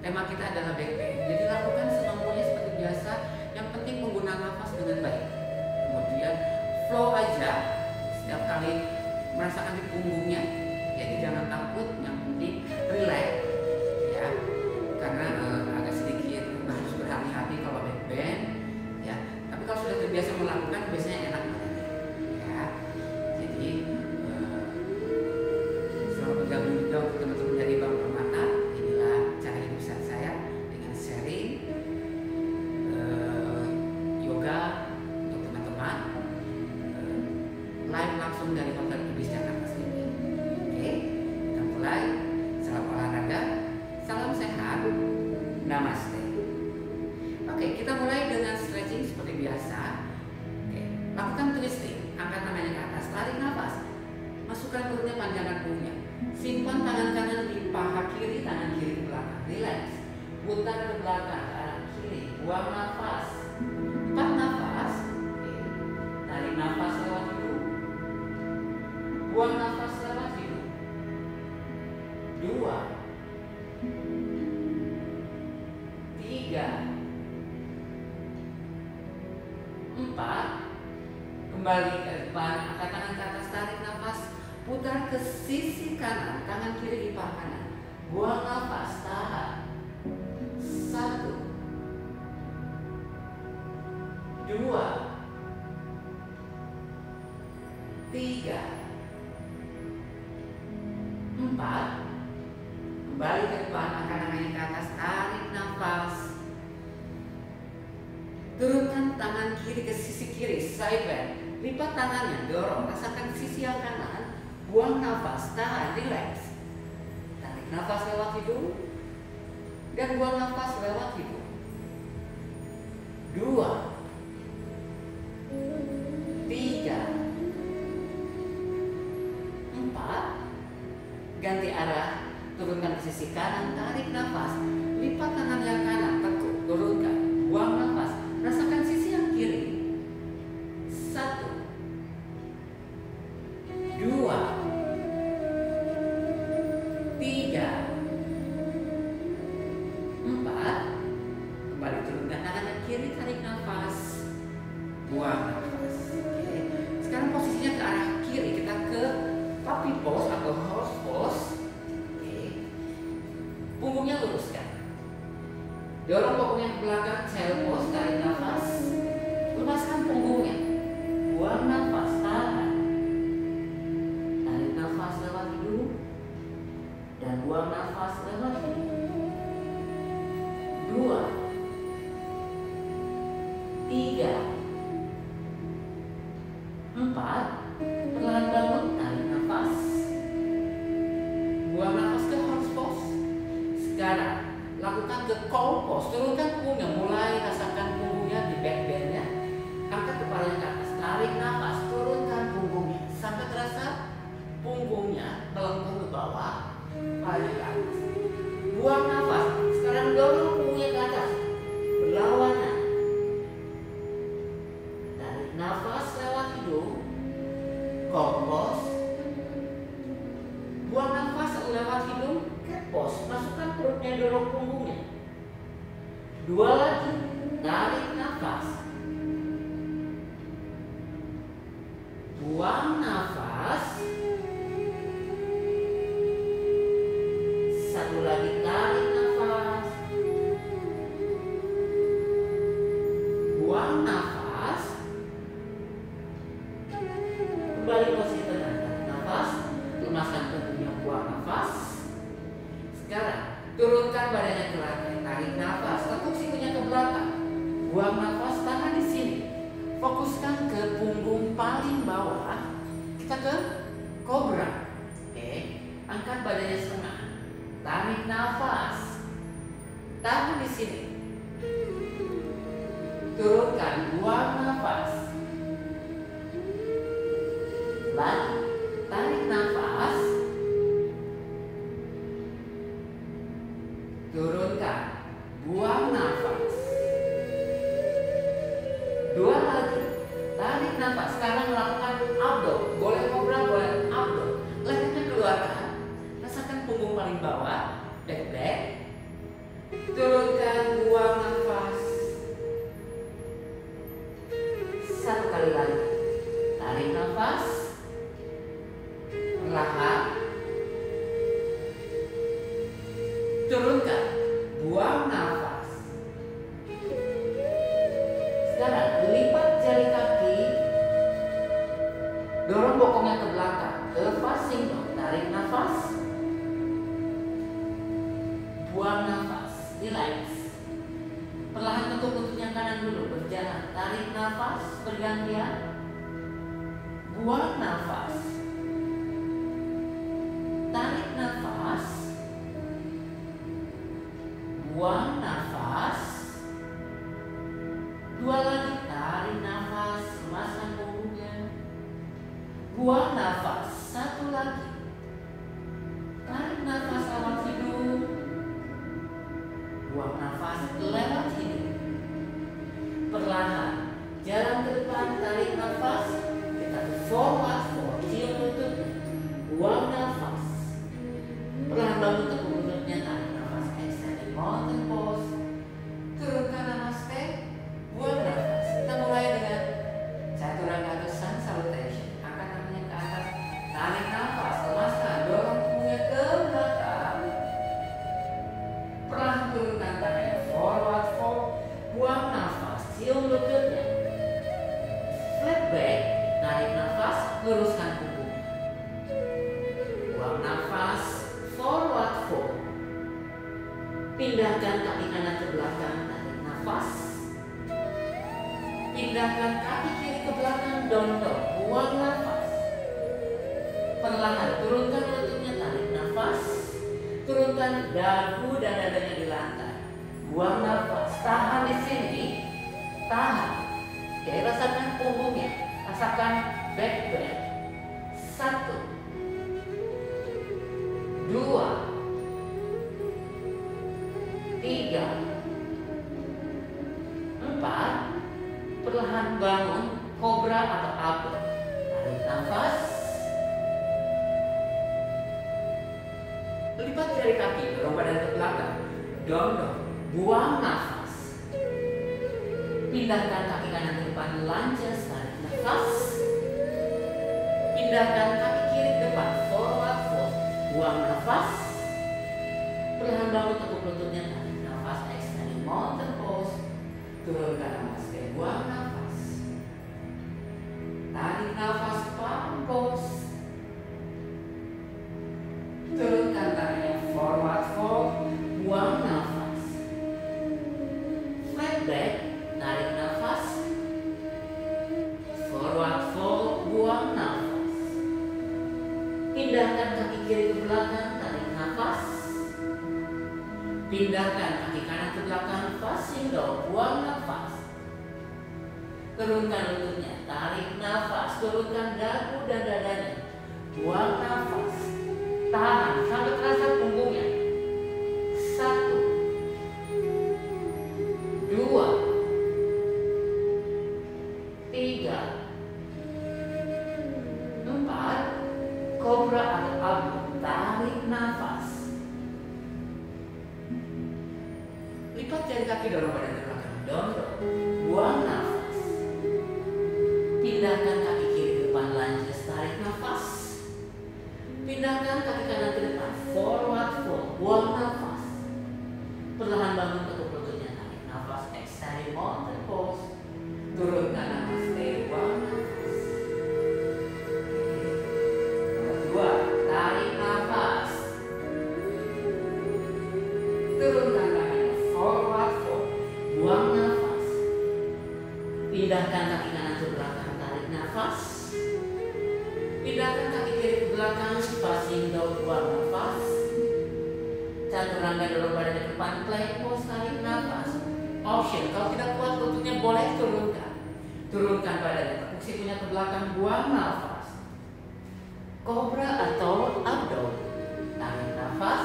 tema kita adalah back bend. Jadi lakukan semampunya seperti biasa. Yang penting penggunaan nafas dengan baik. Kemudian flow aja setiap kali merasakan di punggungnya. Jadi jangan takut. Yang penting relax ya. Karena agak sedikit harus berhati-hati kalau back bend ya. Tapi kalau sudah terbiasa melakukan biasanya enak ya. Jadi selamat bergabung juga untuk teman-teman dari Bank Permata. Inilah cara hidup saya dengan sharing yoga untuk teman-teman live langsung dari Hotel Ibis Jakarta sini. Oke, kita mulai. Salam olahraga, salam sehat, namaste. Oke, kita mulai dengan stretching seperti biasa. Oke, lakukan twisting, angkat tangannya ke atas, tarik nafas, masukkan perutnya, panjangkan punggungnya. Simpan tangan kanan di paha kiri, tangan kiri ke belakang. Relax. Putar ke belakang, ke arah kiri. Buang nafas. 4 nafas. Oke. Tarik nafas lewat hidung. Buang nafas lewat hidung. 2, 3, 4. Kembali ke depan, angkat tangan ke atas, tarik nafas. Putar ke sisi kanan, tangan kiri di paha kanan. Buang nafas, tahan. 1, 2, 3, 4. Kembali ke depan, angkat tangannya ke atas, tarik nafas. Turunkan tangan kiri ke sisi kiri, side bend. Lipat tangannya, dorong, rasakan sisi yang kanan. Buang nafas, tahan, relax. Tarik nafas lewat hidung dan buang nafas lewat hidung. 2, 3, 4. Ganti arah, turunkan ke sisi kanan, tarik nafas. Lipat tangan yang kanan, tekuk, turunkan, buang nafas. Rasakan sisi yang kiri. 1, 2, 3, 4. Kembali turunkan tangan yang kiri, tarik nafas, buang nafas. Oke. Sekarang posisinya ke arah kiri, kita ke puppy pose atau horse pose. Oke. Punggungnya luruskan. Dorong punggungnya ke belakang, child pose, tarik nafas. Lepaskan punggungnya. Buang nafas, tahan. Tarik nafas lewat hidung dan buang nafas lewat hidung. 2, 3, 4. Perlahan bangun, tarik nafas. Buang nafas ke horse pose. Sekarang lakukan ke cow pose. Turunkan punggungnya, mulai rasakan punggungnya di back bendnya. Angkat kepalanya ke atas, tarik nafas, turunkan punggungnya sampai terasa punggungnya melengkung ke bawah, kepalanya ke atas. Buang nafas. Sekarang dorong punggungnya ke atas, berlawanan. Tarik nafas lewat hidung, cow pose. Buang nafas lewat hidung, cat pose. Masukkan perutnya, dorong punggungnya. 2 lagi, tarik nafas. Buang nafas. 1 lagi, tarik nafas. Buang nafas. Kembali posisi tenang, tarik nafas. Lemaskan punggungnya, buang nafas. Sekarang turunkan badannya ke lantai, tarik nafas. Tekuk sikunya ke belakang. Buang nafas, tahan di sini. Fokuskan ke punggung paling bawah. Kita ke kobra. Oke, angkat badannya setengah. Tarik nafas. Tahan di sini. Turunkan, buang nafas. Lagi, tarik nafas. Turunkan, buang nafas. 2 lagi, tarik nafas. Sekarang lakukan abdo. Boleh kobra, boleh abdo. Lehernya keluarkan. Rasakan punggung paling bawah, back. Relax. Perlahan tekuk lutut yang kanan dulu. Berjalan. Tarik nafas bergantian. Buang nafas. Tarik nafas. Buang nafas. Dua lagi. Tarik nafas. Lemaskan punggungnya. Buang nafas. Satu lagi. Tarik nafas lewat hidung. Buang nafas lewat hidung. Perlahan jalan ke depan, tarik nafas. Kita forward fold, cium lututnya. Buang nafas. Perlahan bangun tekuk lututnya, tarik nafas. Extending mountain pose. Turunkan namaste. Buang nafas. Kita mulai dengan chaturanga atau sun salutation. Angkat tangannya ke atas. Tarik nafas, lemaskan, dorong punggungnya ke belakang. Perlahan turunkan tangannya, forward fold. Buang nafas, cium lututnya. Flat back, tarik nafas, luruskan punggung. Buang nafas, forward fold. Pindahkan kaki kanan ke belakang, tarik nafas. Pindahkan kaki kiri ke belakang, dondong. Buang nafas. Perlahan turunkan lututnya, tarik nafas. Turunkan dagu dan dadanya di lantai. Buang nafas. Tahan di sini. Tahan. Oke, rasakan punggungnya. Rasakan back bend. 1, 2, 3, 4. Perlahan bangun, kobra atau upward. Tarik nafas. Lipat jari kaki, dorong badan ke belakang. Dondong, buang nafas. Pindahkan kaki kanan ke depan, lunges, tarik nafas. Pindahkan kaki kiri ke depan, forward fold. Buang nafas. Perlahan bangun tekuk lututnya, tarik nafas. Extending mountain pose. Turunkan namaste, buang nafas. Tarik nafas, palm pose. Turunkan tangannya, forward fold. Buang nafas. Flat back, tarik nafas. Forward fold, buang nafas. Pindahkan kaki kiri ke belakang, tarik nafas. Pindahkan kaki kanan ke belakang, facing dog, buang nafas. Turunkan lututnya, tarik nafas. Turunkan dagu dan dadanya. Buang nafas. Tahan sampai terasa punggungnya. 1, 2, 3, 4. Kobra atau upward. Tarik nafas. Lipat jari kaki, dorong badan ke belakang. Dondong. Buang nafas. Pindahkan kaki kiri ke depan, lunges, tarik nafas. Pindahkan kaki kanan ke depan, forward fold. Buang nafas. Perlahan bangun tekuk lututnya, tarik nafas. Extending mountain pose. Turunkan namaste, buang nafas. Nomor 2, tarik nafas. Turunkan tangannya, forward fold. Buang nafas. Pindahkan kaki kanan ke belakang, tarik nafas. Pindahkan kaki kiri ke belakang, facing dog, buang nafas. Chaturanga, dorong badan ke depan, plank pose, tarik nafas. Option, kalau tidak kuat lututnya boleh turunkan. Turunkan badannya, tekuk sikunya ke belakang, buang nafas. Kobra atau updog. Tarik nafas.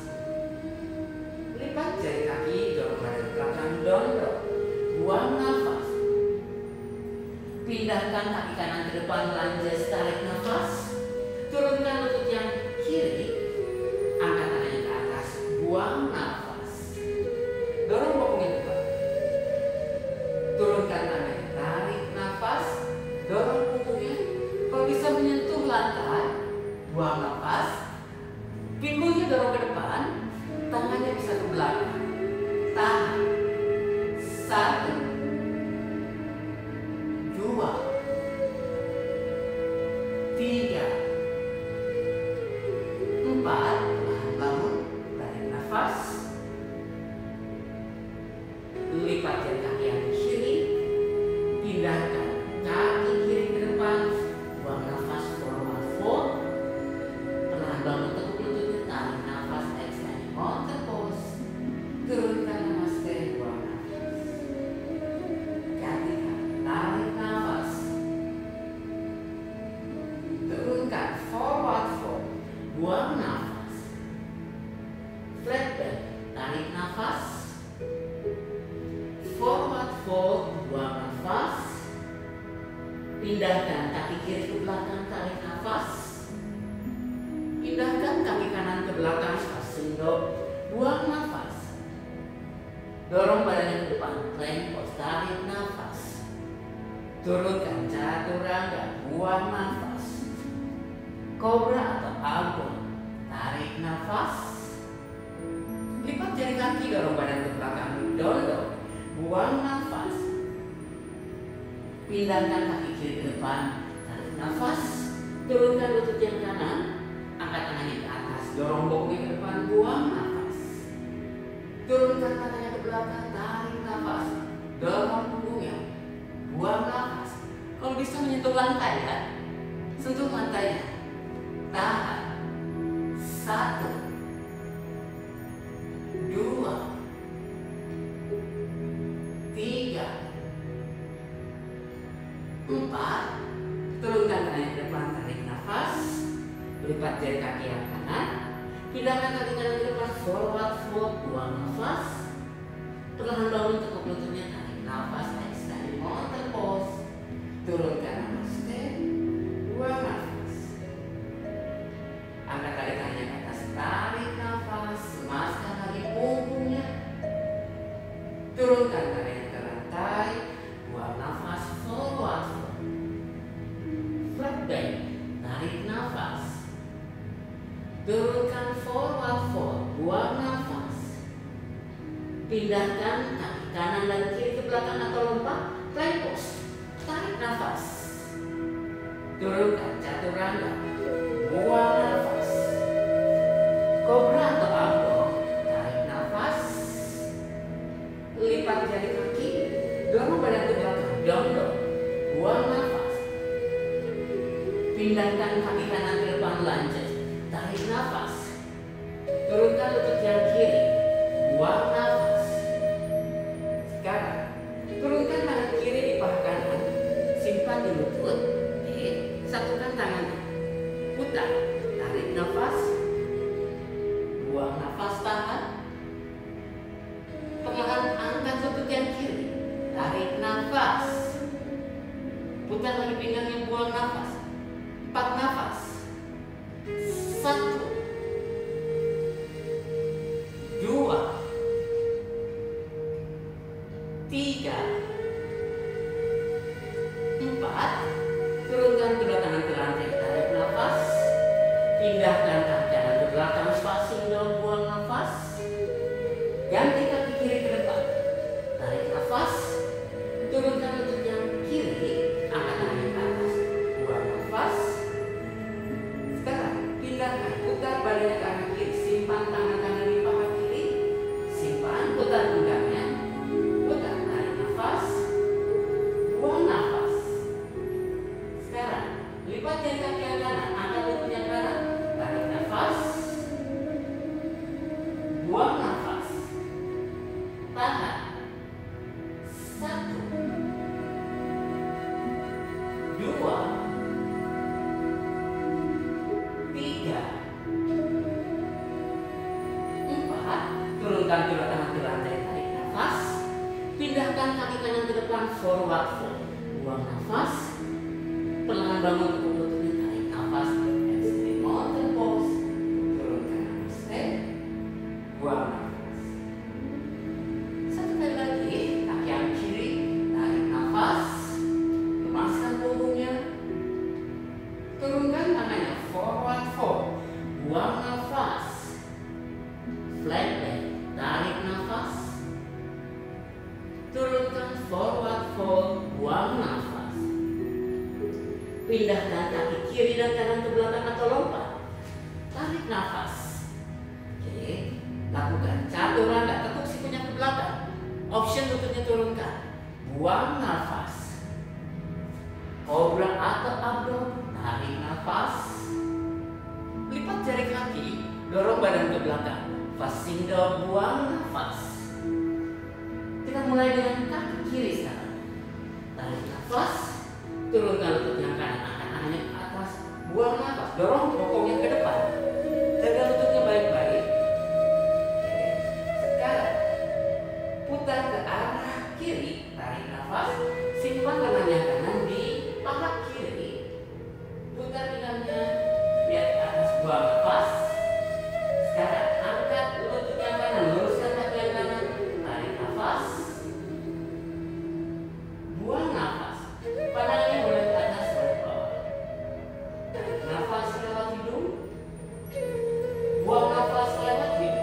Lipat jari kaki, dorong badan ke belakang, dondong. Buang nafas. Pindahkan kaki kanan ke depan, lunges, tarik nafas. Turunkan lutut yang kiri. Angkat tangannya ke atas, buang nafas. Dorong bokongnya ke belakang. Turunkan tangannya, tarik nafas. Dorong punggungnya. Kalau bisa menyentuh lantai, buang nafas. Pinggulnya dorong ke depan. Tangannya bisa ke belakang. Tahan. 1, 2, lipat jari kaki yang kiri, pindahkan kaki kiri ke depan, buang nafas forward fold, perlahan bangun teguk lututnya, tarik nafas, extend mountain pose, turunkan namaste, buang nafas, ganti kaki, tarik nafas, turunkan forward fold, buang nafas, flat back, tarik nafas, forward fold, buang nafas, pindahkan kaki kiri ke belakang, tarik nafas, pindahkan kaki kanan ke belakang, passing dog, buang nafas, dorong badannya ke depan, plank pose, tarik nafas, turunkan chaturanga, buang nafas, cobra atau abon, tarik nafas, lipat jari kaki, dorong badan ke belakang, down dog, buang nafas, pindahkan kaki kiri ke depan, tarik nafas, turunkan lutut yang kanan, angkat tangannya ke atas, dorong bokongnya ke depan, buang nafas, turunkan tangannya ke belakang, tarik nafas, dorong punggungnya, buang nafas. Kalau bisa menyentuh lantai ya, sentuh lantainya, tahan, 1, 2, 3, 4, turunkan tangannya ke depan, tarik nafas, lipat jari kaki yang kanan, pindahkan kaki kanan ke depan, forward fold, buang nafas, perlahan bangun teguk lututnya, tarik nafas, extend mountain pose, turunkan namaste, buang nafas, angkat kaki tangannya ke atas, tarik nafas, lemaskan lagi punggungnya, turunkan tangannya ke lantai, buang nafas, forward fold, flat back, tarik nafas, turunkan forward fold, buang nafas, pindahkan kaki kanan dan kiri ke belakang atau lompat, plank pose, tarik nafas, turunkan chaturanga, buang nafas, cobra atau abdo, tarik nafas, lipat jari kaki, dorong badan ke belakang, down dog, buang nafas, pindahkan kaki kanan ke depan, lunges, tarik nafas, turunkan lutut yang kiri, buang nafas. Sekarang turunkan tangan kiri di paha kanan, simpan di lutut, satukan tangannya, putar, tarik nafas, buang nafas, tahan, perlahan angkat lutut yang kiri, tarik nafas, putar lagi pinggangnya, buang nafas, 4 nafas, 1, 2, 3, 4, turunkan kedua tangan ke lantai, tarik nafas, pindahkan kaki kanan ke belakang, passing dog, buang nafas, ganti kaki kiri ke depan, tarik nafas, turunkan lutut yang kiri, angkat tangannya ke atas, buang nafas. Sekarang pindahkan, putar badannya ke arah kiri, simpan tangan kanan di paha kiri, simpan, putar pinggangnya, putar, tarik nafas, buang nafas. Sekarang lipat jari kaki yang kanan, angkat lutut yang kanan, tarik nafas, buang nafas, tahan, 1, 2, 3, 4, turunkan kedua tangan ke lantai, tarik nafas, pindahkan kaki kanan ke depan, forward fold, buang nafas, perlahan bangun teguk lututnya, tarik nafas, extend mountain pose, turunkan namaste, buang nafas. Satu kali lagi, kaki yang kiri, tarik nafas, lemaskan punggungnya, turunkan tangannya, forward fold, buang nafas, flat back, tarik nafas, turunkan forward fold, buang nafas, pindahkan kaki kiri dan kanan ke belakang atau lompat, tarik nafas. Oke, lakukan chaturanga, tekuk sikunya ke belakang, option lututnya turun buang nafas. Cobra atau abdog, tarik nafas. Lipat jari kaki, dorong badan ke belakang. Facing dog, buang nafas. Kita mulai dengan kaki kiri sekarang. Tarik nafas, turunkan lutut yang kanan, angkat tangannya ke atas. Buang nafas, dorong bokongnya ke depan. Jaga lututnya baik-baik. Oke. Sekarang putar ke arah kiri, tarik nafas, simpan tangan yang kanan di paha kiri. Putar pinggangnya, lihat ke atas, buang nafas. Sekarang angkat lutut yang kanan, luruskan kaki yang kanan, tarik nafas. Buang nafas, pandangannya boleh ke atas, boleh ke bawah. Tarik nafas lewat hidung. Buang nafas lewat hidung.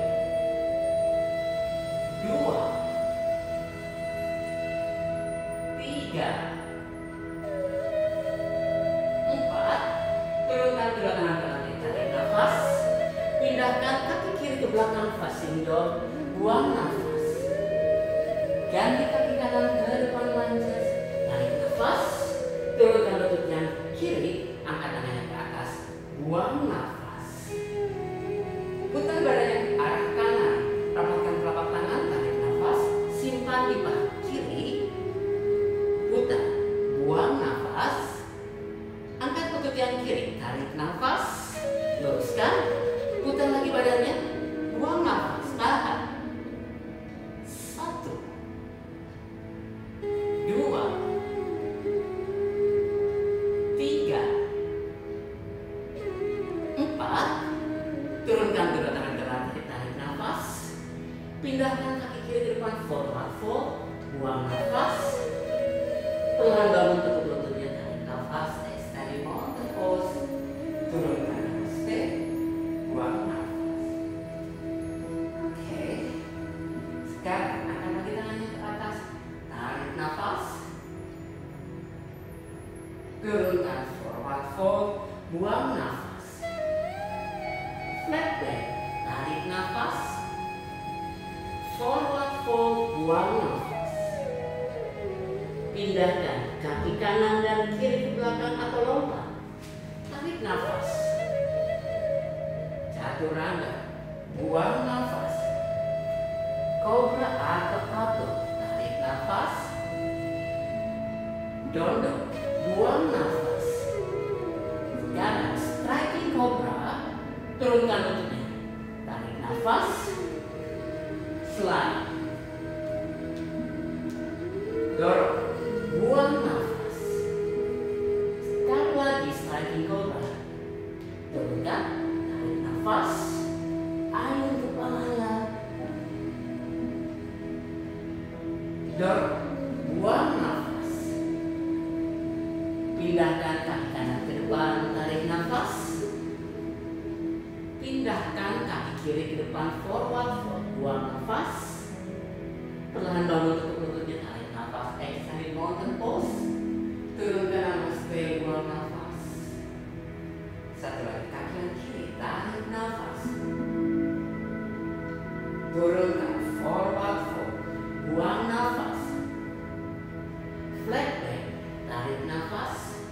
2, 3, 4. Turunkan kedua tangan kanan, tarik nafas. Pindahkan kaki kiri ke belakang, facing dog. Buang nafas. Ganti kaki kanan ke depan, lunges. Tarik nafas. Turunkan lutut yang kiri, angkat tangannya ke atas. Buang nafas. Putar badannya ke arah kanan, rapatkan telapak tangan, tarik nafas. Simpan di paha kiri. Putar, buang nafas. Angkat lutut yang kiri, tarik nafas. Luruskan. Putar lagi badannya, buang nafas, tahan. 1, 2, 3, 4. Turunkan kedua tangan ke lantai, tarik nafas. Pindahkan kaki kiri ke depan, forward fold. Buang nafas. Perlahan bangun tekuk lututnya, tarik nafas. Extend mountain pose. Turunkan namaste. Buang nafas. Oke. Sekarang angkat lagi tangannya ke atas. Tarik nafas. Turunkan forward fold. Buang nafas. Flat back. Tarik nafas. Forward fold. Buang nafas. Pindahkan kaki kanan dan kiri ke belakang atau lompat. Tarik nafas. Chaturanga, buang nafas. Cobra atau abdog, tarik nafas. Dondong, buang nafas. Sekarang striking cobra, turunkan lututnya. Tarik nafas. Slide. Dorong, buang nafas. Sekali lagi striking cobra. Turunkan. Nafas, ayun kepalanya. Dorong, buang nafas. Pindahkan kaki kanan ke depan, tarik nafas. Pindahkan kaki kiri ke depan, forward fold. Buang nafas. Perlahan bangun tekuk lututnya, tarik nafas. Extend mountain pose. Turunkan namaste, buang nafas. Satu lagi, kaki yang kiri, tarik nafas. Turunkan forward fold. Buang nafas. Flat back, tarik nafas.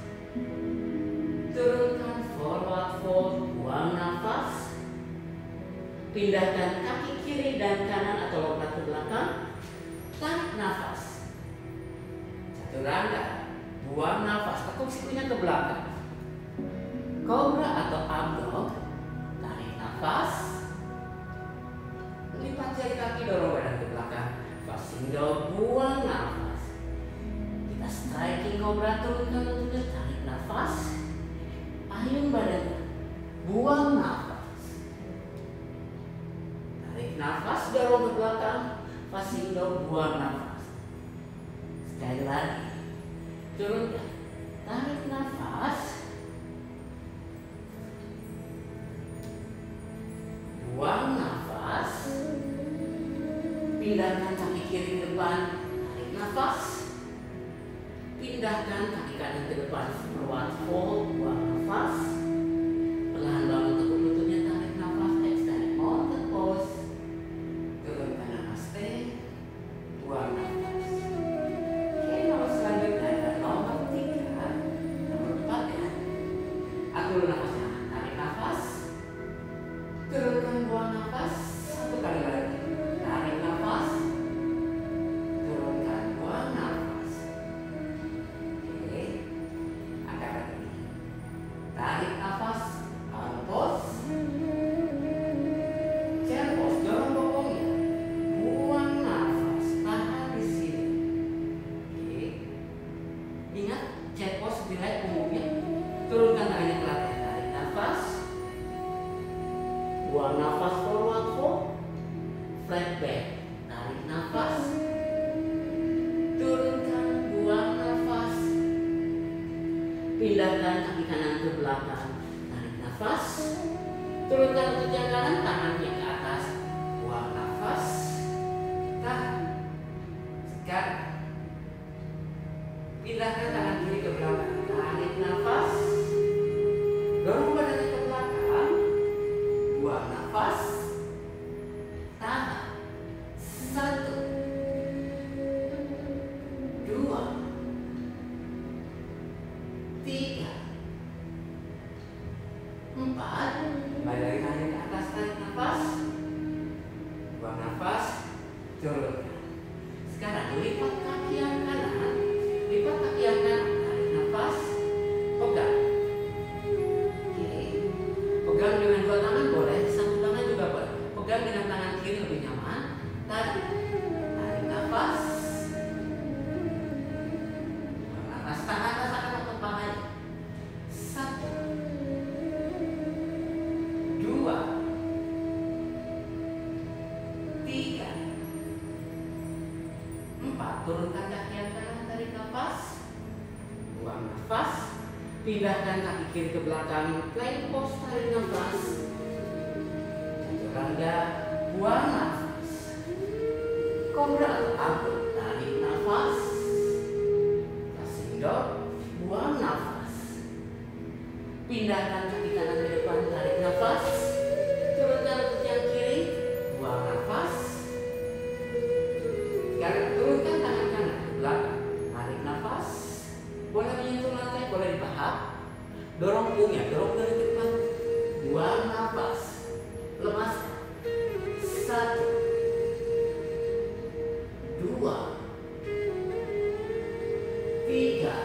Turunkan forward fold. Buang nafas. Pindahkan kaki kiri dan kanan atau lompat ke belakang. Tarik nafas. Chaturanga, buang nafas. Tekuk sikunya ke belakang. Cobra atau abdog, tarik nafas. Lipat jari kaki, dorong badan ke belakang. Facing dog, buang nafas. Kita striking cobra, turunkan lututnya, tarik nafas. Ayun badannya, buang nafas. Tarik nafas, dorong ke belakang. Facing dog, buang nafas. Sekali lagi, turunkan, tarik nafas. Buang nafas. Pindahkan kaki kiri ke depan, tarik nafas. Pindahkan kaki kanan ke depan, forward fold. Buang nafas. Perlahan bangun tekuk lututnya, tarik nafas. Extend mountain pose. Turunkan namaste. Buang nafas. Oke. Pindahkan kaki kanan ke belakang. Tarik nafas. Turunkan lutut yang kanan, tangannya ke atas. Buang nafas. Tahan. Sekarang pindahkan tangan kiri ke belakang. Tarik nafas. Dorong badannya ke belakang. Buang nafas. Tahan. 1, 2, 3, 4. Kembali lagi tangan ke atas, tarik nafas. Buang nafas. Turunkan. Sekarang lipat kaki yang kanan. Lipat kaki yang kanan. Tarik nafas. Pegang. Oke. Pegang dengan dua tangan boleh. Satu tangan juga boleh. Pegang dengan tangan kiri lebih nyaman. Tarik. Tarik nafas. Buang nafas. Tahan. Rasakan otot pahanya. 1, 2, 3, 4. Turunkan kaki yang kanan, tarik nafas. Buang nafas. Pindahkan kaki kiri ke belakang, plank pose, tarik nafas. Chaturanga, buang nafas. Cobra atau abdo, tarik nafas. Passing dog, buang nafas. Pindahkan kaki kanan ke depan, tarik nafas. Turunkan lutut yang kiri, buang nafas. Sekarang turunkan tangan kanan ke belakang, tarik nafas. Boleh menyentuh lantai, boleh dipahak. Dorong punggungnya, dorong dari depan. Buang nafas. Lepaskan. 1, 2, 3,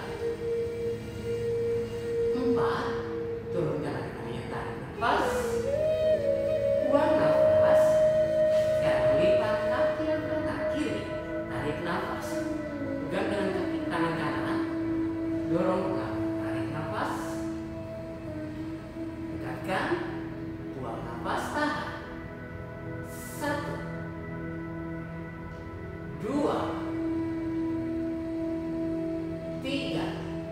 4. Turunkan lagi tangannya, tarik nafas. Buang nafas. Sekarang lipat kaki yang kanan kiri, tarik nafas. Pegang dengan kaki tangan kanan. Dorong ke belakang, tarik nafas. Dekatkan. Buang nafas, tahan. 1, 2, 3,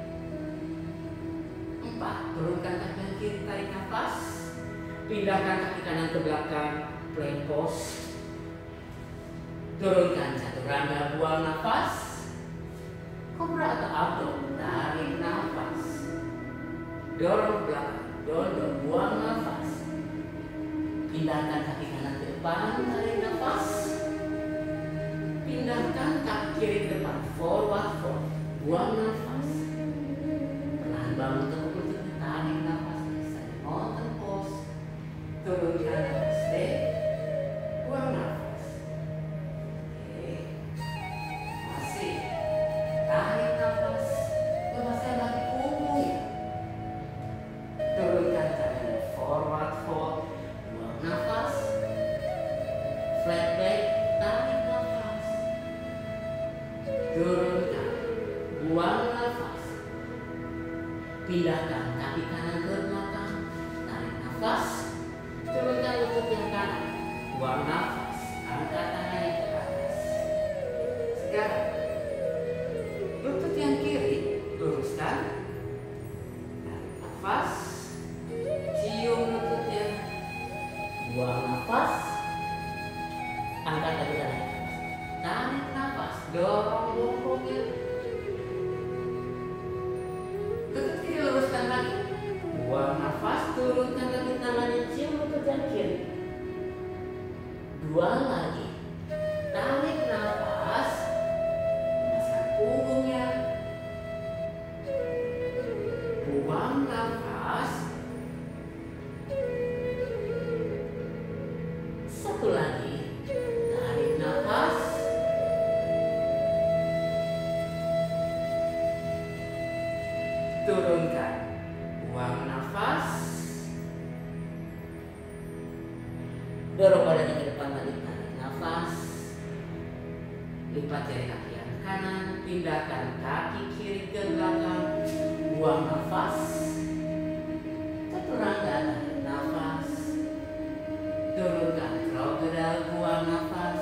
4. Turunkan kaki yang kiri, tarik nafas. Pindahkan kaki kanan ke belakang, plank pose. Turunkan chaturanga, buang nafas. Cobra atau abdo, tarik nafas. Dorong ke belakang, dorong, buang nafas. Pindahkan kaki kanan ke depan, tarik nafas. Pindahkan kaki kiri ke depan, forward fold, buang nafas. Perlahan bangun tekuk lututnya, tarik nafas. Mountain pose. Turunkan namaste. Buang nafas. Oke. Masih. Tarik nafas. Lepaskan lagi punggungnya. Turunkan tangannya, forward fold. Buang nafas. Flat back. Tarik nafas. Turunkan. Buang nafas. Pindahkan kaki kanan ke belakang. Tarik nafas. Turunkan lutut yang kanan. Buang nafas. Angkat tangannya ke atas. Sekarang lutut yang kiri luruskan. Tarik nafas. Cium lututnya. Buang nafas. Angkat lagi tangannya. Tarik nafas. Dorong bongkongnya. Lutut kiri luruskan lagi. Buang nafas. Turunkan lagi tangannya. Cium lutut yang kiri. 2 lagi. Tarik nafas. Lepaskan punggungnya. Buang nafas. 1 lagi. Tarik nafas. Turunkan. Buang nafas. Dorong badannya ke depan lagi, tarik nafas. Lipat jari kaki yang kanan, pindahkan kaki kiri ke belakang. Buang nafas. Chaturanga, tarik nafas. Turunkan crocodile, buang nafas.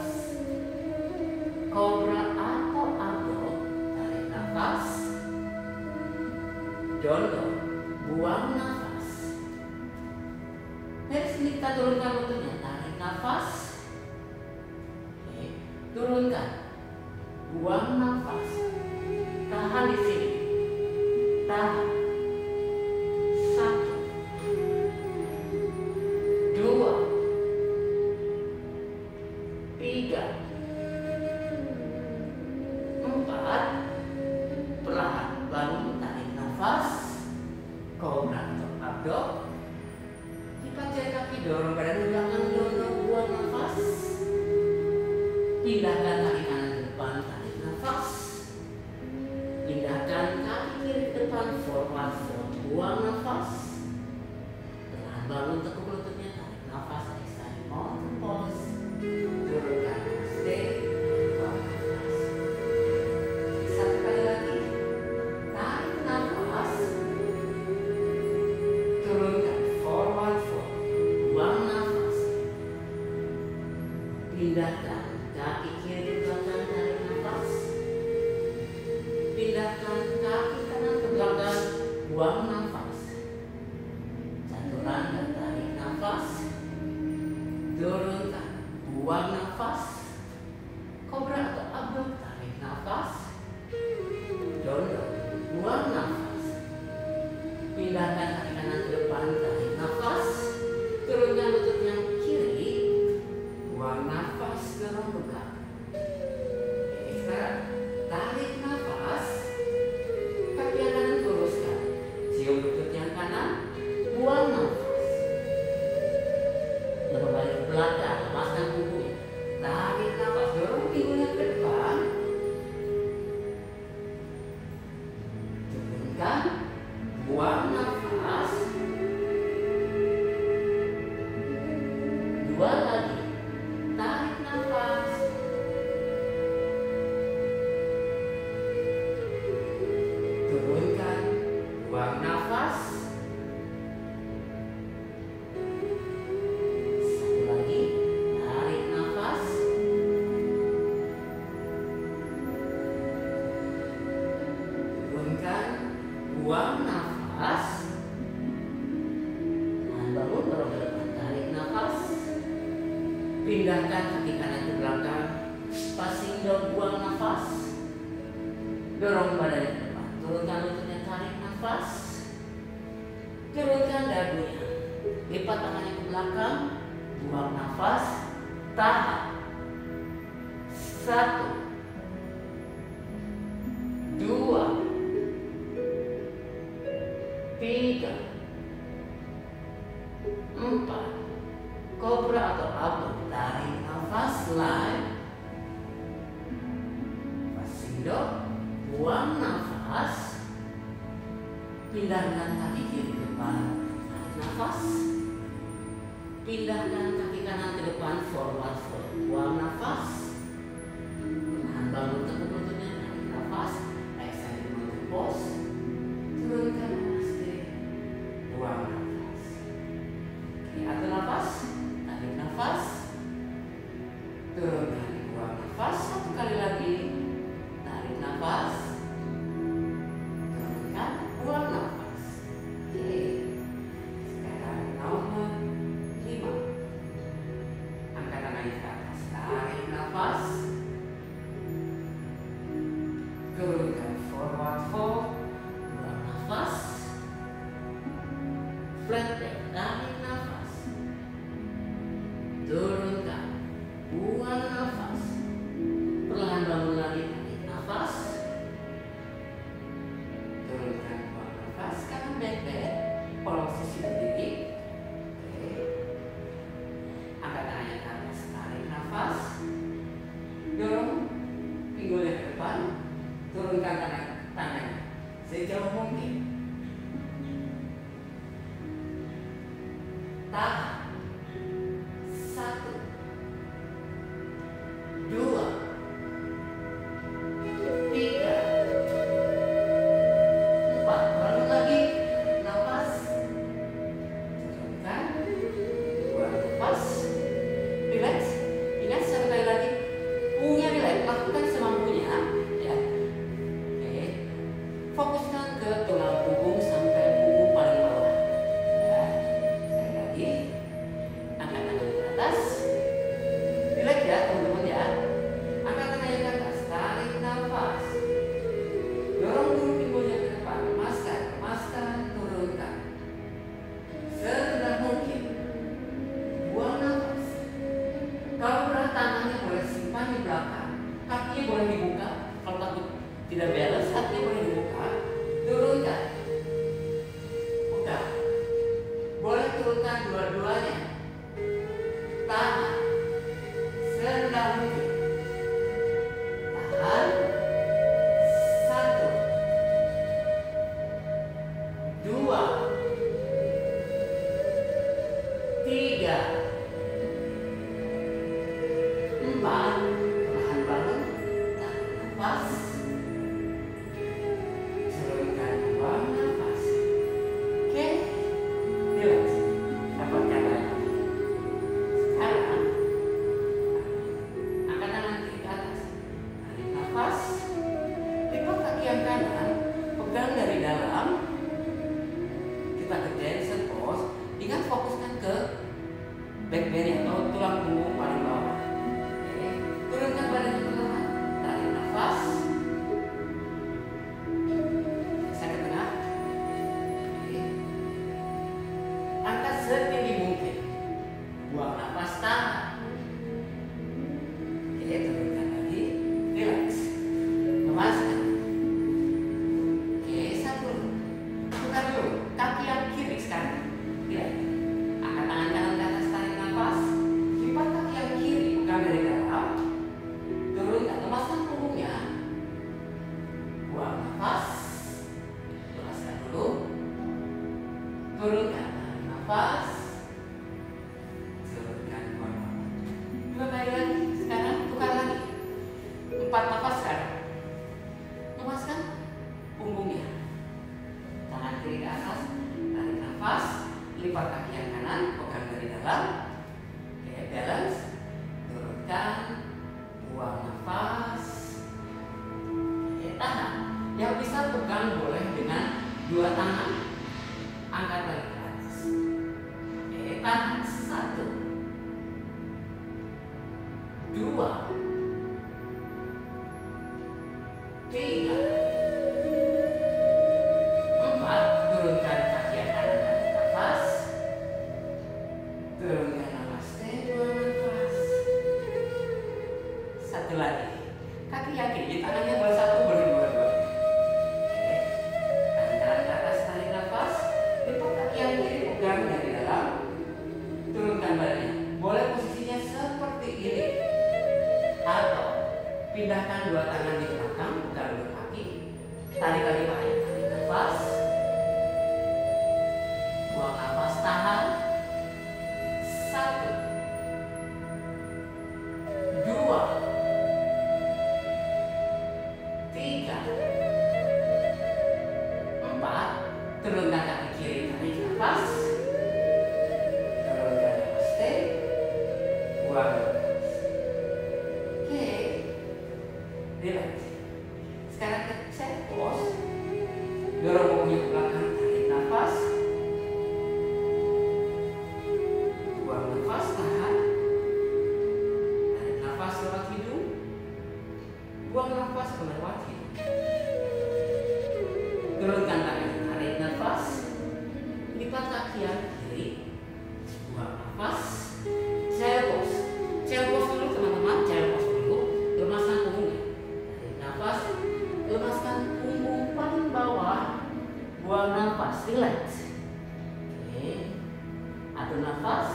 Cobra atau abdo, tarik nafas. Dondo, buang nafas. Dari sini kita turunkan lututnya, tarik nafas. Oke, turunkan, buang nafas. Tahan di sini, tahan. 1, 2, 3, 4. Perlahan bangun, tarik nafas. Kobra atau abdok. Lipat jari kaki, dorong badan ke belakang, dorong, buang nafas. Pindahkan kaki kanan ke depan, tarik nafas. Pindahkan kaki kiri ke depan, forward fold, buang nafas. Perlahan bangun, tekuk lututnya, tarik nafas. Exhale, mountain pose. Turunkan, stay, buang nafas. Satu kali lagi, tarik nafas. Turunkan, forward fold, buang nafas. Pindahkan kaki kiri ke belakang, tarik nafas. Pindahkan kaki kanan ke belakang, buang nafas. Chaturanga, tarik nafas. Turunkan, buang nafas. Kobra atau abdok, tarik nafas. Dondo, buang nafas. Pindahkan kaki kanan ke depan, tarik nafas. Turunkan lutut yang kiri, buang nafas, dorong ke belakang. Oke, sekarang tarik nafas. Kaki yang kanan luruskan, cium lutut yang kanan, buang nafas. Berbalik ke belakang, lepaskan punggungnya. Tarik nafas, dorong pinggulnya ke depan. Turunkan, buang nafas. 2 lagi, tarik nafas. Turunkan, buang nafas. 1 lagi, tarik nafas. Turunkan, buang nafas. Tahan bangun, dorong ke depan, tarik nafas. Pindahkan kaki kanan ke belakang, passing down, buang nafas. Dorong badan ke depan, turunkan lututnya, tarik nafas. Turunkan dagunya, lipat tangannya ke belakang, buang nafas. Tahan. 1, 2, 3, 4. Kobra atau abdok, tarik nafas, slide. Passing dog, buang nafas. Pindahkan kaki kiri ke depan, tarik nafas. Pindahkan kaki kanan ke depan, forward fold, buang nafas. Perlahan bangun, tekuk lututnya, tarik nafas. Exhale, mountain pose. Turunkan, namaste, buang nafas. Oke, atur nafas. Tarik nafas. Turunkan, buang nafas. 1 kali lagi. Tarik nafas. Turunkan, buang nafas. Oke. Sekarang nomor 5. Angkat tangannya ke atas. Tarik nafas. Tidak balance, hatinya boleh dibuka. Turunkan. Buka. Boleh turunkan dua-duanya. Tahan. Serendah mungkin. Tahan. 1, 2, 3, 4. Perlahan bangun. Tarik nafas. Turunkan buang nafas. Oke. Relax. Dapatkan lagi. Sekarang angkat tangan kiri ke atas. Tarik nafas. Lipat kaki yang kanan. Pegang dari dalam. Kita kerjain set pose. Ingat fokuskan ke back belly atau tulang punggung paling bawah. Oke. Turunkan badannya perlahan. Tarik nafas. Geser ke tengah. Oke. Angkat setinggi mungkin. Buang nafas, tahan. Oke, turunkan lagi. Relax. Lemaskan. Oke, satu. Buka dulu. Kaki yang kiri sekarang. Lihat. Angkat tangan kanan ke atas, tarik nafas. Lipat kaki yang kiri, pegang dari dalam. Turunkan, lemaskan punggungnya. Buang nafas. Lemaskan dulu. Turunkan, tarik nafas. Turunkan, buang nafas. 2 kali lagi. Sekarang tukar lagi. 4 nafas sekarang. Lemaskan punggungnya. Tangan kiri ke atas, tarik nafas. Lipat kaki yang kanan, pegang dari dalam. Oke, balance. Turunkan, buang nafas. Oke, tahan. Yang bisa pegang boleh dengan 2 tangan. Angkat lagi ke atas. Oke, tahan. 1, 2, 3, 4. Turunkan kaki yang kanan, tarik nafas. Turunkan nafas, buang nafas. 1 lagi. Kaki yang kiri, tangannya boleh 1, boleh 2-2. Oke. Tangan kanan ke atas, tarik nafas. Lipat kaki yang kiri, pegang dari dalam. Turunkan badannya. Boleh posisinya seperti ini. Atau pindahkan 2 tangan di belakang, pegang 2 kaki. Tarik lagi pakai. Tarik nafas. Buang nafas, tahan. 1, 2, 3, 4. Turunkan kaki kiri, tarik nafas. Turunkan nafas, buang nafas. Oke. Relax. Sekarang kita set pose. Dorong punggungnya ke belakang, tarik nafas. Buang nafas, tahan. Tarik nafas lewat hidung. Buang nafas lewat hidung. Turunkan tangan, tarik nafas. Lipat kaki yang kiri. Buang nafas. Child pose. Child pose dulu teman-teman. Child pose dulu. Lemaskan punggungnya. Tarik nafas. Lemaskan punggung paling bawah. Buang nafas. Relax. Oke. Atur nafas.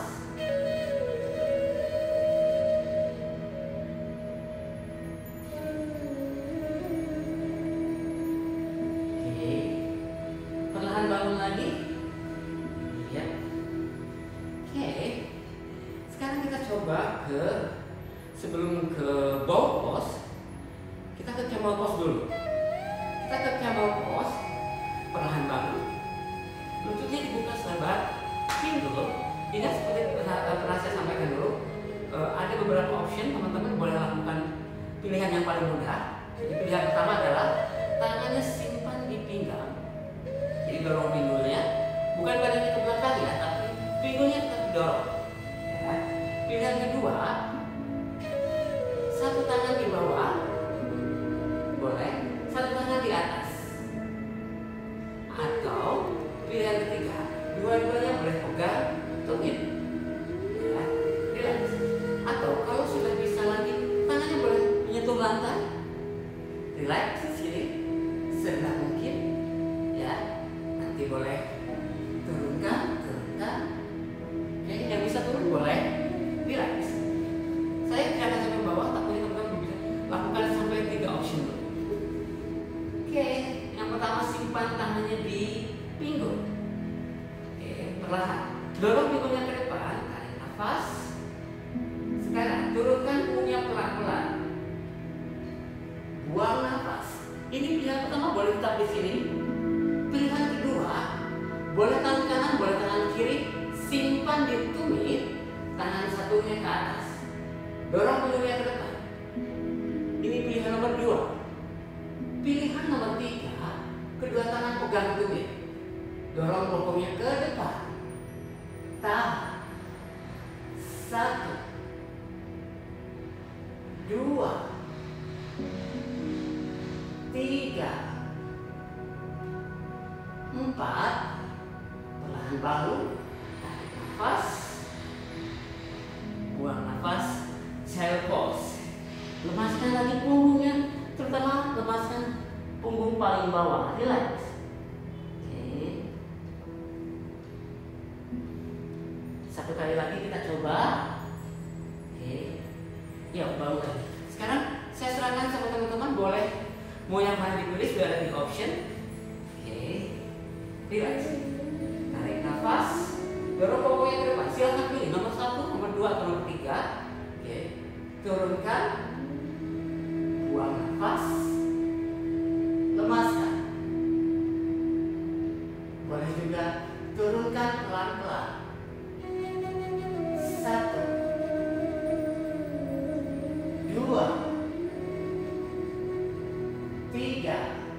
Oke. Perlahan bangun lagi. Ya. Oke. Sekarang kita coba sebelum ke bow pose, kita ke camel pose dulu. Kita ke camel pose, perlahan bangun. Lututnya dibuka selebar pinggul. Ingat seperti pernah saya sampaikan dulu, ada beberapa option, teman-teman boleh lakukan pilihan yang paling mudah. Jadi pilihan pertama adalah tangannya simpan di pinggang. Jadi dorong pinggulnya, bukan badannya ke belakang ya, tapi pinggulnya tetap didorong. Ya. Pilihan kedua, satu tangan di bawah, boleh, satu tangan di atas. Atau pilihan ketiga, dua-duanya boleh pegang tumit. Ya, relax. Atau kalau sudah bisa lagi, tangannya boleh menyentuh lantai. relax di sini serendah mungkin, ya. Nanti boleh turunkan. Oke, yang bisa turun boleh relax. Saya tidak akan sampai bawah, tapi teman-teman bisa lakukan sampai 3 option dulu. Oke, yang pertama simpan tangannya di pinggul. Oke, perlahan dorong pinggulnya ke depan, tarik nafas. Sekarang turunkan punggungnya pelan-pelan. Buang nafas. Ini pilihan pertama boleh tetap di sini. Pilihan kedua boleh tangan kanan, boleh tangan kiri. Simpan di tumit, tangan satunya ke atas. Dorong punggungnya ke depan. Ini pilihan nomor 2. Pilihan nomor 3, kedua tangan pegang tumit. Dorong bokongnya ke depan. Tahan. 1, 2, 3, 4. Perlahan bangun. Tarik nafas. Buang nafas. Child pose. Lemaskan lagi punggungnya. Terutama lepaskan punggung paling bawah. Relax. Oke. Satu kali lagi kita coba. Oke. Ya, bangun lagi. Sekarang saya serahkan sama teman-teman, boleh mau yang mana ditulis biar ada di option. Oke. Relax. Tarik nafas. Dorong bokongnya ke depan. Silakan pilih nomor 1, nomor 2, atau nomor 3. Oke. Turunkan. Buang nafas. Lemaskan. Boleh juga turunkan pelan-pelan. 1, 2, 3,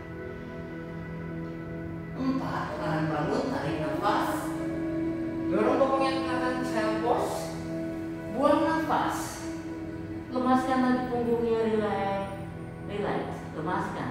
4. Perlahan bangun, tarik nafas. Dorong bokongnya ke kanan, child pose. Buang nafas. Lemaskan lagi punggungnya, relax. Lemaskan.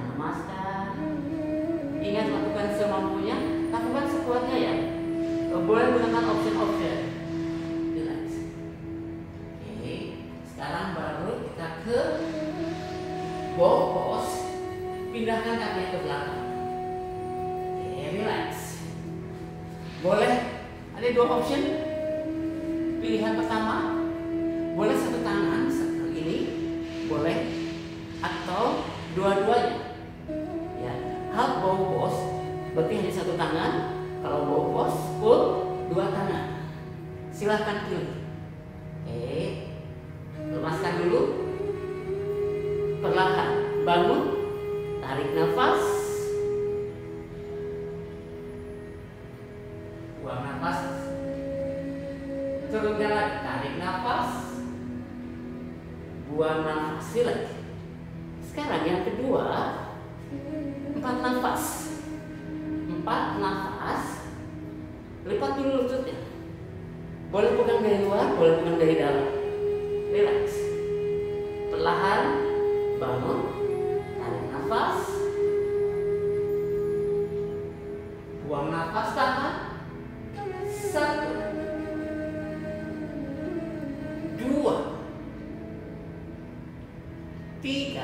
Ingat, lakukan semampunya, lakukan sekuatnya ya. Boleh gunakan option. Relax. Oke, sekarang baru kita ke bow pose. Pindahkan kakinya ke belakang. Oke, relax. Boleh ada 2 option. Pilihan pertama, boleh satu tangan seperti ini, boleh, atau dua-duanya. Ya, half bow pose berarti hanya satu tangan. Kalau bow pose full 2 tangan. Silahkan pilih. Oke, lemaskan dulu. Perlahan bangun, tarik nafas. Buang nafas. Turunkan lagi, tarik nafas. Buang nafas. Relax. Sekarang yang kedua, 4 nafas. 4 nafas. Lipat dulu lututnya. Boleh pegang dari luar, boleh pegang dari dalam. Relax. Perlahan bangun, tarik nafas. Buang nafas, tahan. 1, 2, 3,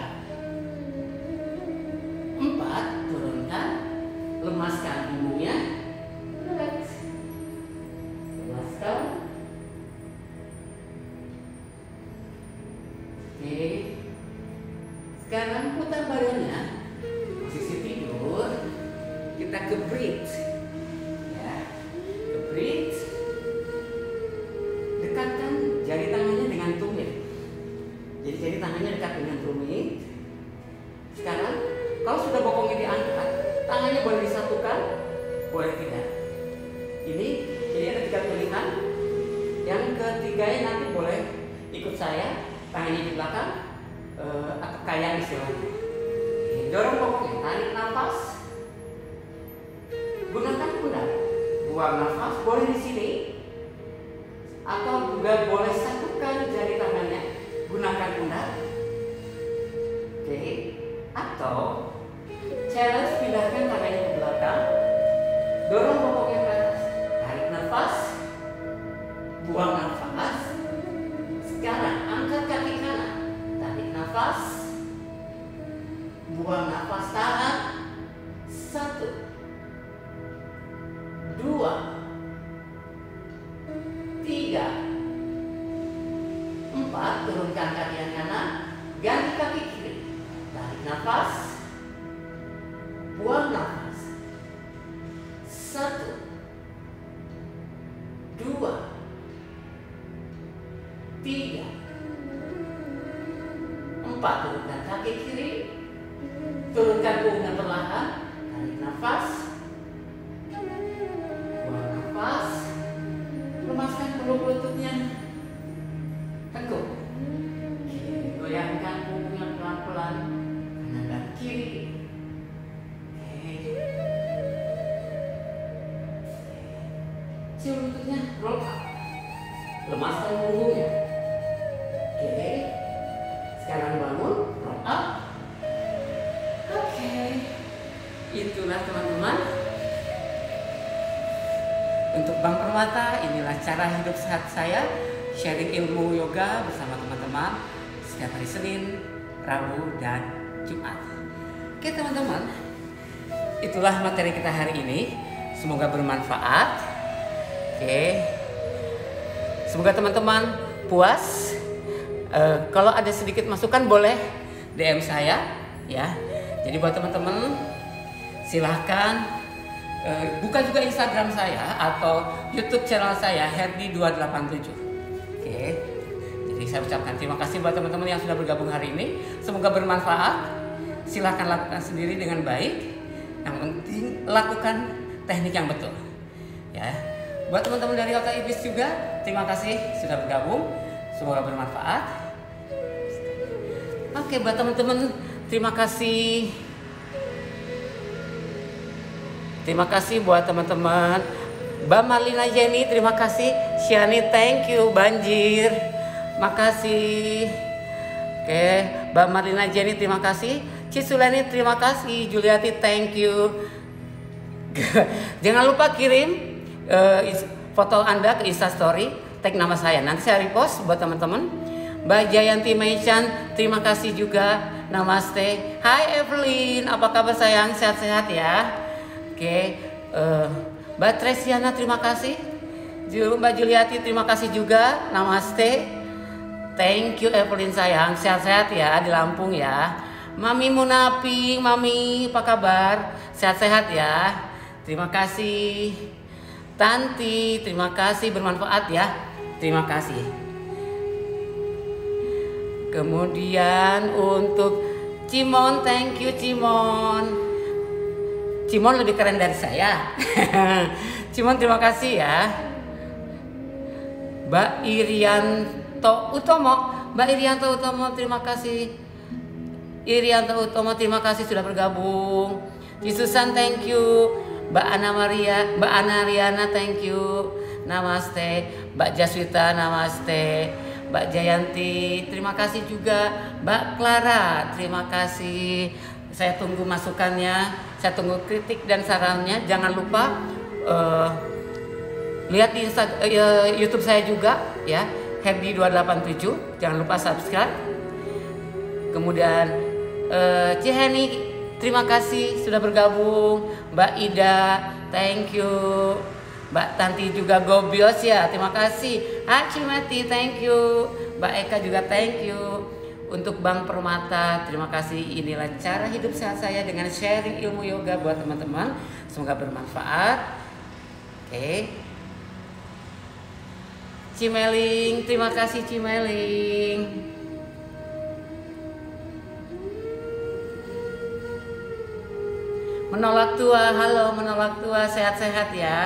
4. Turunkan. Lemaskan punggungnya. Relax. Lemaskan. Oke. Sekarang putar badannya. Posisi tidur. Kita ke bridge. Ya. Ke bridge. Dekatkan jari tangannya dengan tumit. Jadi jari tangannya dekat dengan tumit. Sekarang kalau sudah bokongnya diangkat, tangannya boleh disatukan, boleh tidak. Ini jadi ada 3 pilihan. Yang ketiganya nanti boleh ikut saya, tangannya di belakang, atau kayak istilahnya. Dorong bokongnya, tarik nafas. Gunakan pundak. Buang nafas, boleh di sini. Atau juga boleh satukan jari tangannya, gunakan pundak. Oke. Atau challenge, pindahkan tangannya ke belakang. Dorong bokongnya ke atas. Tarik nafas. Buang nafas. Sekarang angkat kaki kanan. Tarik nafas. Buang nafas, tahan. 1, 2, 3, 4. Turunkan kaki yang kanan, ganti kaki kiri. Tarik nafas, buang nafas. 1, 2, 3, 4. Turunkan kaki kiri, turunkan punggung perlahan. Tarik nafas, buang nafas. Lemaskan peluk lututnya, teguk. Goyangkan punggungnya pelan-pelan, kanan dan kiri. Cium lututnya, roll up. Lemaskan punggungnya. Oke. Sekarang bangun, roll up. Oke. Itulah teman-teman. Untuk Bang Permata, inilah cara hidup sehat saya. Sharing ilmu yoga bersama teman-teman setiap hari Senin, Rabu, dan Jumat. Oke teman-teman, itulah materi kita hari ini. Semoga bermanfaat. Oke, semoga teman-teman puas. Kalau ada sedikit masukan boleh DM saya ya. Jadi buat teman-teman silahkan buka juga Instagram saya atau YouTube channel saya Herdi287. Oke, jadi saya ucapkan terima kasih buat teman-teman yang sudah bergabung hari ini. Semoga bermanfaat. Silahkan lakukan sendiri dengan baik. Yang penting lakukan teknik yang betul ya. Buat teman-teman dari Kota Ibis juga, terima kasih sudah bergabung. Semoga bermanfaat. Oke, buat teman-teman, terima kasih. Terima kasih buat teman-teman. Mbak Marlina Jenny, terima kasih. Syani, thank you. Banjir, makasih. Oke, Mbak Marlina Jenny, terima kasih. Cisuleni, terima kasih. Juliati, thank you. Jangan lupa kirim foto Anda ke Instastory, tag nama saya, nanti saya repost buat teman-teman. Mbak Jayanti Maichan, terima kasih juga. Namaste. Hai Evelyn, apa kabar sayang? Sehat-sehat ya. Oke, Mbak Tresiana, terima kasih. Mbak Juliati, terima kasih juga. Namaste. Thank you Evelyn sayang, sehat-sehat ya di Lampung ya. Mami Munapi, Mami apa kabar? Sehat-sehat ya. Terima kasih. Tanti, terima kasih, bermanfaat ya. Terima kasih. Kemudian untuk Cimon, thank you Cimon. Cimon lebih keren dari saya. Cimon, terima kasih ya. Mbak Irianto Utomo, Mbak Irianto Utomo, terima kasih. Irianto Utomo, terima kasih sudah bergabung. Susan, thank you. Mbak Ana Maria, Mbak Ana Riana, thank you. Namaste. Mbak Jaswita, namaste. Mbak Jayanti, terima kasih juga. Mbak Clara, terima kasih. Saya tunggu masukannya, saya tunggu kritik dan sarannya. Jangan lupa lihat di YouTube saya juga ya, Herdi287. Jangan lupa subscribe. Kemudian Ciheni, terima kasih sudah bergabung. Mbak Ida, thank you. Mbak Tanti juga Gobios ya, terima kasih. Cimati, thank you. Mbak Eka juga thank you. Untuk Bang Permata, terima kasih. Inilah cara hidup sehat saya dengan sharing ilmu yoga buat teman-teman. Semoga bermanfaat. Oke. Cimeling, terima kasih Cimeling. Menolak tua, halo menolak tua, sehat-sehat ya.